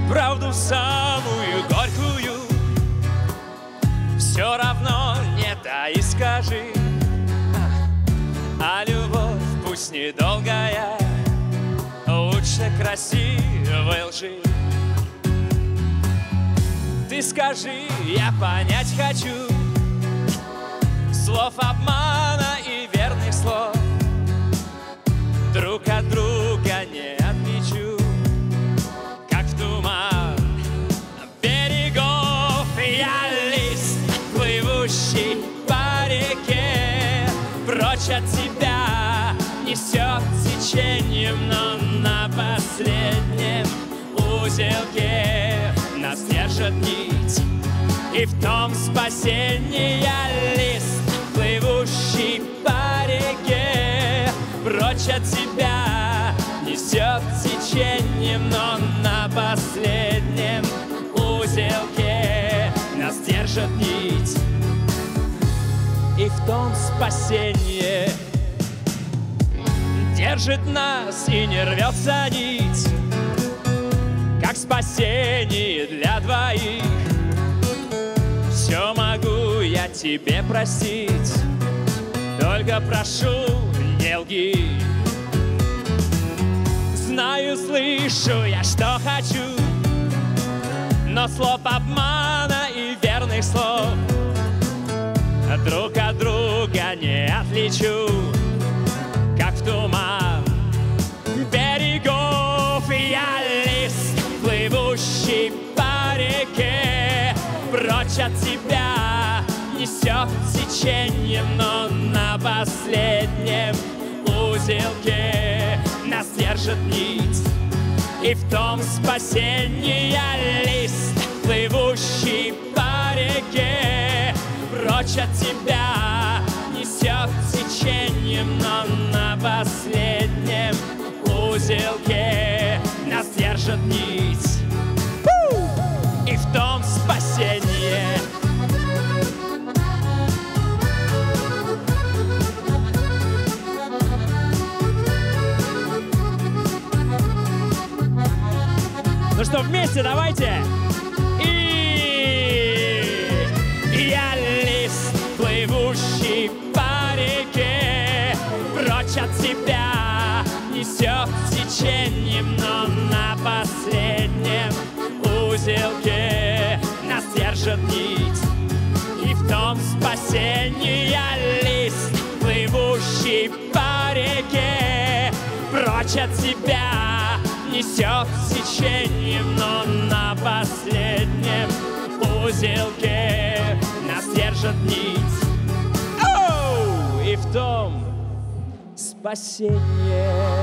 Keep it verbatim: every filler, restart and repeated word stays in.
правду самую горькую, все равно не дай и скажи. А любовь пусть недолгая, лучше красивой лжи. Ты скажи, я понять хочу слов обмана и верных слов. Друг от друга не отличу, как в туман берегов. Я лист, плывущий по реке, прочь от тебя несет течением, но на последнем узелке нас держит нить, и в том спасение. Я лист, плывущий по реке, прочь от тебя несет течением, но на последнем узелке нас держит нить, и в том спасение. Держит нас и не рвется нить, как спасение для двоих. Все могу я тебе простить, только прошу, не лги. Знаю, слышу я, что хочу, но слов обмана и верных слов друг от друга не отличу, как в туман берегов. Я лист, плывущий по реке, прочь от тебя несет течением, но на последнем узелке нас держит нить, и в том спасение. Я лист, плывущий по реке, прочь от тебя несет течением, но на последнем узелке нас держит нить, и в том спасение. Ну что, вместе давайте. И я лист, плывущий по реке, прочь от тебя несет течением, но на последнем узелке нас держит нить, и в том спасение. Я лист, плывущий по реке, прочь от тебя несет течением, но на последнем узелке нас держит нить, оу, и в том спасение.